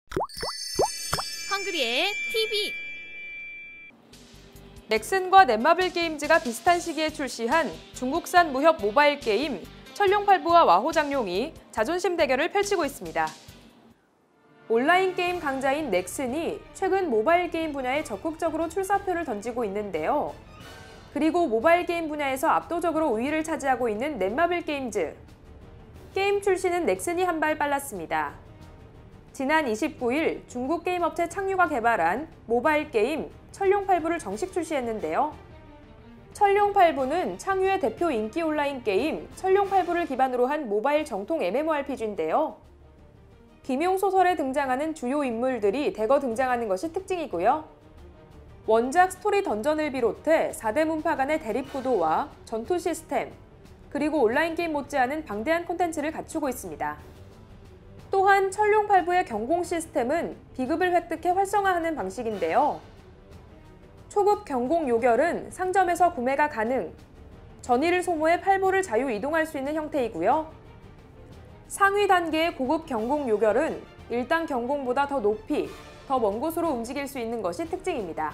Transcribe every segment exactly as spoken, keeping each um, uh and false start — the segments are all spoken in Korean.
헝그리의 티비. 넥슨과 넷마블 게임즈가 비슷한 시기에 출시한 중국산 무협 모바일 게임 천룡팔부와 와호장룡이 자존심 대결을 펼치고 있습니다. 온라인 게임 강자인 넥슨이 최근 모바일 게임 분야에 적극적으로 출사표를 던지고 있는데요. 그리고 모바일 게임 분야에서 압도적으로 우위를 차지하고 있는 넷마블 게임즈. 게임 출시는 넥슨이 한 발 빨랐습니다. 지난 이십구일 중국 게임업체 창유가 개발한 모바일 게임 천룡팔부를 정식 출시했는데요. 천룡팔부는 창유의 대표 인기 온라인 게임 천룡팔부를 기반으로 한 모바일 정통 엠엠오알피지인데요. 김용 소설에 등장하는 주요 인물들이 대거 등장하는 것이 특징이고요. 원작 스토리 던전을 비롯해 사 대 문파 간의 대립구도와 전투 시스템, 그리고 온라인 게임 못지않은 방대한 콘텐츠를 갖추고 있습니다. 또한 천룡팔부의 경공 시스템은 비급을 획득해 활성화하는 방식인데요. 초급 경공 요결은 상점에서 구매가 가능, 전의를 소모해 팔부를 자유 이동할 수 있는 형태이고요. 상위 단계의 고급 경공 요결은 일 단 경공보다 더 높이, 더 먼 곳으로 움직일 수 있는 것이 특징입니다.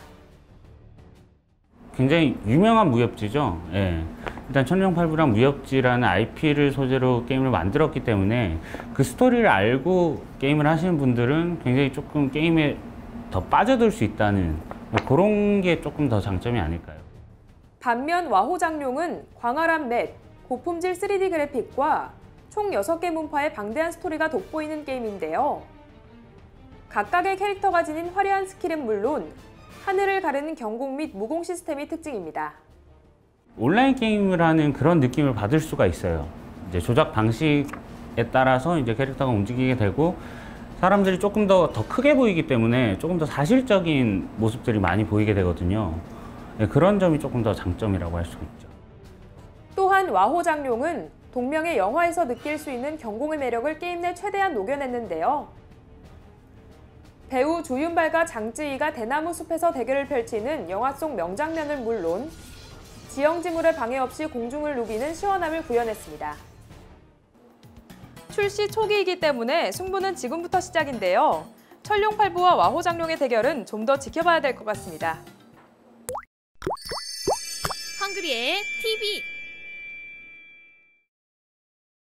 굉장히 유명한 무협지죠. 예. 일단 천룡팔부랑 무협지라는 아이피를 소재로 게임을 만들었기 때문에 그 스토리를 알고 게임을 하시는 분들은 굉장히 조금 게임에 더 빠져들 수 있다는 뭐 그런 게 조금 더 장점이 아닐까요? 반면 와호장룡은 광활한 맵, 고품질 쓰리디 그래픽과 총 여섯 개 문파의 방대한 스토리가 돋보이는 게임인데요. 각각의 캐릭터가 지닌 화려한 스킬은 물론 하늘을 가르는 경공 및 무공 시스템이 특징입니다. 온라인 게임을 하는 그런 느낌을 받을 수가 있어요. 이제 조작 방식에 따라서 이제 캐릭터가 움직이게 되고 사람들이 조금 더, 더 크게 보이기 때문에 조금 더 사실적인 모습들이 많이 보이게 되거든요. 네, 그런 점이 조금 더 장점이라고 할 수가 있죠. 또한 와호장룡은 동명의 영화에서 느낄 수 있는 경공의 매력을 게임 내 최대한 녹여냈는데요. 배우 조윤발과 장쯔이가 대나무 숲에서 대결을 펼치는 영화 속 명장면은 물론 지형지물의 방해 없이 공중을 누비는 시원함을 구현했습니다. 출시 초기이기 때문에 승부는 지금부터 시작인데요. 천룡팔부와 와호장룡의 대결은 좀 더 지켜봐야 될 것 같습니다. 헝그리의 티비.